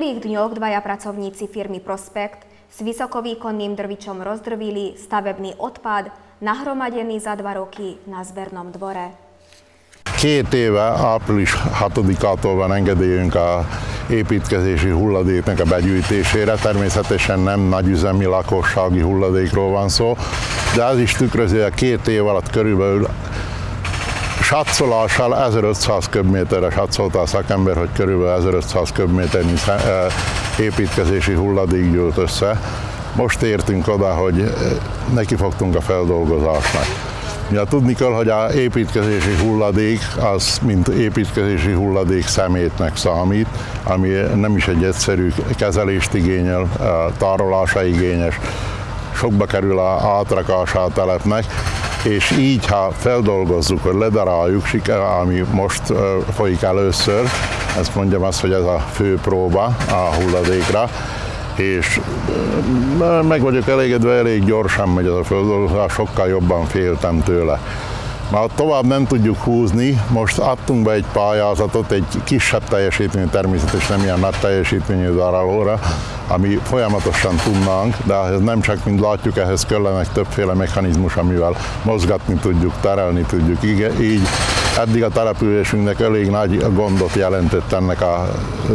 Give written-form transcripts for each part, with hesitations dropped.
uplynulých dňoch dvaja pracovníci firmy Prospekt s vysokovýkonným drvičom rozdrvili stavebný odpad nahromadený za 2 roky na zbernom dvore. 2 éve, április 6-ától van engedélyünk a építkezési hulladéknak a begyűjtésére. Természetesen nem nagyüzemi lakossági hulladékról van szó, de az is tükrözi, hogy 2 év alatt körülbelül satszolásával 1500 köbméterre satszolta a szakember, hogy körülbelül 1500 köbméternyi építkezési hulladék gyűlt össze. Most értünk oda, hogy nekifogtunk a feldolgozásnak. Ja, tudni kell, hogy az építkezési hulladék az, mint építkezési hulladék szemétnek számít, ami nem is egy egyszerű kezelést igényel, tárolása igényes, sokba kerül az átrakása a telepnek, és így, ha feldolgozzuk, hogy ledaráljuk, ami most folyik először, ezt mondjam azt, hogy ez a fő próba a hulladékra, és meg vagyok elégedve, elég gyorsan megy ez a feldolgozás, sokkal jobban féltem tőle. Már tovább nem tudjuk húzni, most adtunk be egy pályázatot, egy kisebb teljesítményű, természetesen nem ilyen nagy teljesítményű darálóra, ami folyamatosan tudnánk, de ez nem csak, mint látjuk, ehhez kellenek többféle mechanizmus, amivel mozgatni tudjuk, terelni tudjuk. Így eddig a településünknek elég nagy gondot jelentett ennek a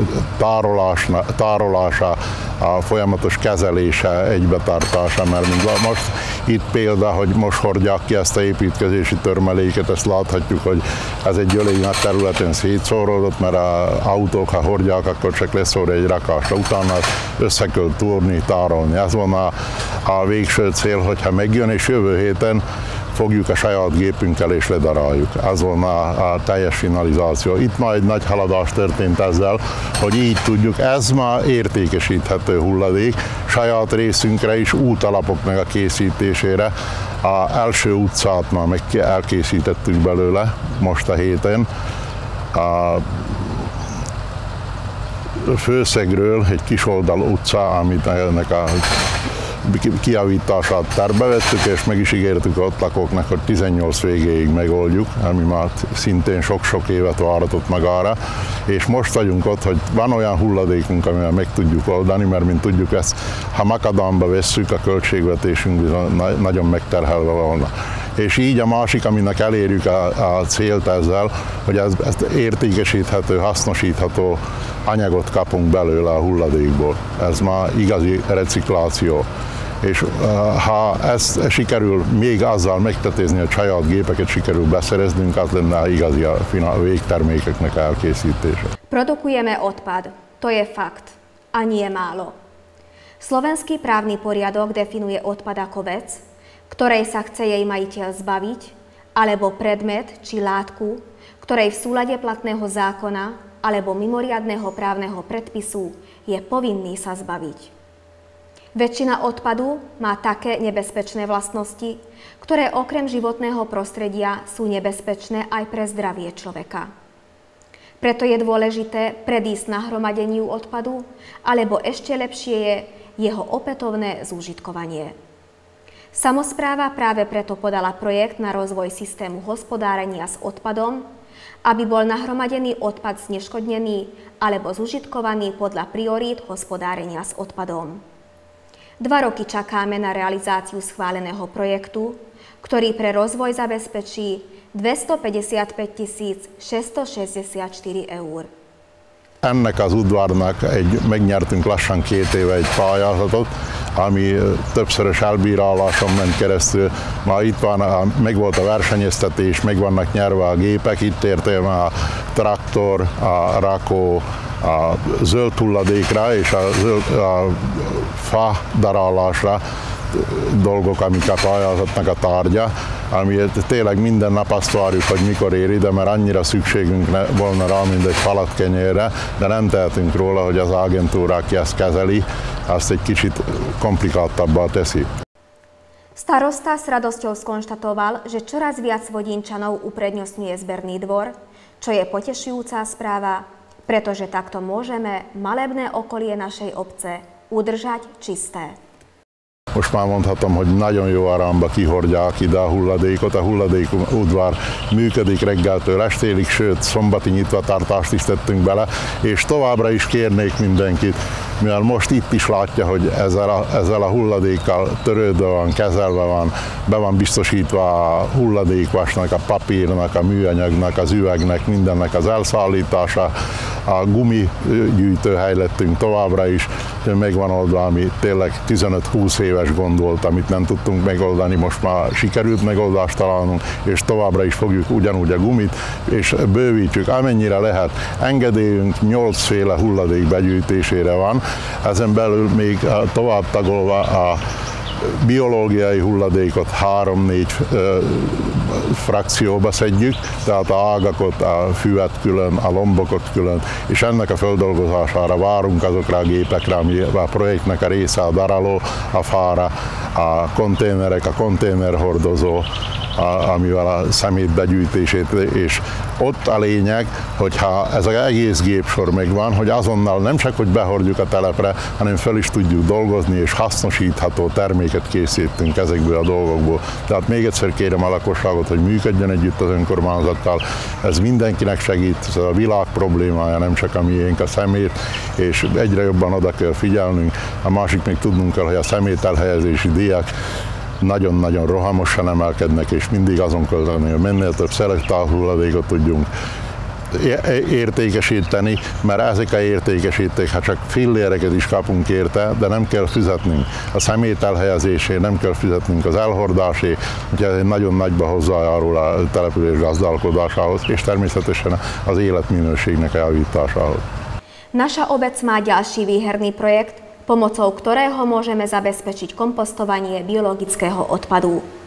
tárolása, a folyamatos kezelése, egybetartása, mert mint most itt példa, hogy most hordják ki ezt a építkezési törmeléket, ezt láthatjuk, hogy ez egy elég nagy területen szétszóródott, mert az autók, ha hordják, akkor csak leszór egy rakásra, utána össze kell túrni, tárolni. Ez van a végső cél, hogyha megjön, és jövő héten fogjuk a saját gépünkkel és ledaráljuk. Ez van a teljes finalizáció. Itt már egy nagy haladás történt ezzel, hogy így tudjuk, ez már értékesíthető hulladék, saját részünkre is útalapoknak a készítésére. Az első utcát már meg elkészítettük belőle most a héten. A Főszegről egy Kisoldal utca, amit ennek a kijavítását tervbe vettük, és meg is ígértük a ott lakóknak, hogy 18 végéig megoldjuk, ami már szintén sok-sok évet váratott magára, és most vagyunk ott, hogy van olyan hulladékunk, amivel meg tudjuk oldani, mert mint tudjuk ezt, ha makadamba vesszük, a költségvetésünk bizony nagyon megterhelve volna. És így a másik, aminek elérjük a célt ezzel, hogy ezt értékesíthető, hasznosítható anyagot kapunk belőle a hulladékból. Ez már igazi recikláció. És ha ezt sikerül még azzal megtetézni, hogy saját gépeket sikerül beszereznünk, az lenne igazi a végtermékeknek elkészítése. Produkujeme odpad. To je fakt. A nie málo. Slovenský právny poriadok definuje odpad ako vec, ktorej sa chce jej majiteľ zbaviť, alebo predmet či látku, ktorej v súlade platného zákona alebo mimoriadneho právneho predpisu je povinný sa zbaviť. Väčšina odpadu má také nebezpečné vlastnosti, ktoré okrem životného prostredia sú nebezpečné aj pre zdravie človeka. Preto je dôležité predísť nahromadeniu odpadu, alebo ešte lepšie je jeho opätovné zúžitkovanie. Samospráva práve preto podala projekt na rozvoj systému hospodárenia s odpadom, aby bol nahromadený odpad zneškodnený alebo zužitkovaný podľa priorít hospodárenia s odpadom. 2 roky čakáme na realizáciu schváleného projektu, ktorý pre rozvoj zabezpečí 255 664 eur. Ennek az udvarnak megnyertünk lassan 2 éve egy pályázatot, ami többszörös elbíráláson ment keresztül. Ma itt van, megvolt a versenyeztetés, meg vannak nyerve a gépek, itt értem a traktor, a rakó, a zöld hulladékra és a fa darálásra dolgok, amik a pályázatnak a tárgya, ami tényleg minden nap azt várjuk, hogy mikor ér ide, mert annyira szükségünk volna rá, mint egy falatkenyérre, de nem tehetünk róla, hogy az agentúra, aki ezt kezeli, azt egy kicsit komplikáltabbá teszi. Starosta s radosťou skonštatoval, že čoraz viac Vodínčanov uprednostňuje zberný dvor, čo je potešujúca správa, pretože takto môžeme malebné okolie našej obce udržať čisté. Most már mondhatom, hogy nagyon jó arányba kihordják ide a hulladékot. A hulladékudvar működik reggeltől estélig, sőt szombati nyitvatartást is tettünk bele, és továbbra is kérnék mindenkit, mivel most itt is látja, hogy ezzel a hulladékkal törődve van, kezelve van, be van biztosítva a hulladékvasnak, a papírnak, a műanyagnak, az üvegnek, mindennek az elszállítása. A gumigyűjtőhely lettünk továbbra is, megvan oldva, ami tényleg 15-20 éves gond volt, amit nem tudtunk megoldani, most már sikerült megoldást találnunk, és továbbra is fogjuk ugyanúgy a gumit, és bővítjük, amennyire lehet. Engedélyünk 8 féle hulladék begyűjtésére van, ezen belül még tovább tagolva a biológiai hulladékot 3-4 frakcióba szedjük, tehát a ágakat, a füvet külön, a lombokat külön, és ennek a földolgozására várunk azokra a gépekre, ami a projektnek a része, a daráló, a fára, a konténerek, a konténerhordozó, amivel a szemét begyűjtését, és ott a lényeg, hogyha ez az egész gépsor megvan, hogy azonnal nem csak, hogy behordjuk a telepre, hanem fel is tudjuk dolgozni, és hasznosítható terméket készítünk ezekből a dolgokból. Tehát még egyszer kérem a lakosságot, hogy működjön együtt az önkormányzattal, ez mindenkinek segít, ez a világ problémája, nem csak a miénk, a szemét, és egyre jobban oda kell figyelnünk. A másik még tudnunk kell, hogy a szemét elhelyezési díjak nagyon-nagyon rohamosan emelkednek, és mindig azon kell lenni, hogy minél több szelektált hulladékot tudjunk értékesíteni, mert ezek a értékesíték, ha csak filléreket is kapunk érte, de nem kell fizetnünk. A szemét elhelyezésé nem kell fizetnünk, az elhordásé, úgyhogy ez egy nagyon nagyba hozzájárul a település gazdálkodásához, és természetesen az életminőségnek eljavításához. Naša obec má ďalší výherný projekt, pomocou ktorého môžeme zabezpečiť kompostovanie biologického odpadu.